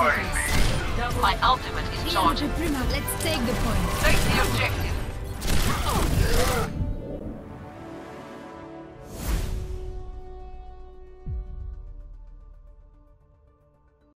seconds. My ultimate is Ian charging. Prima, let's take the point. Take the objective.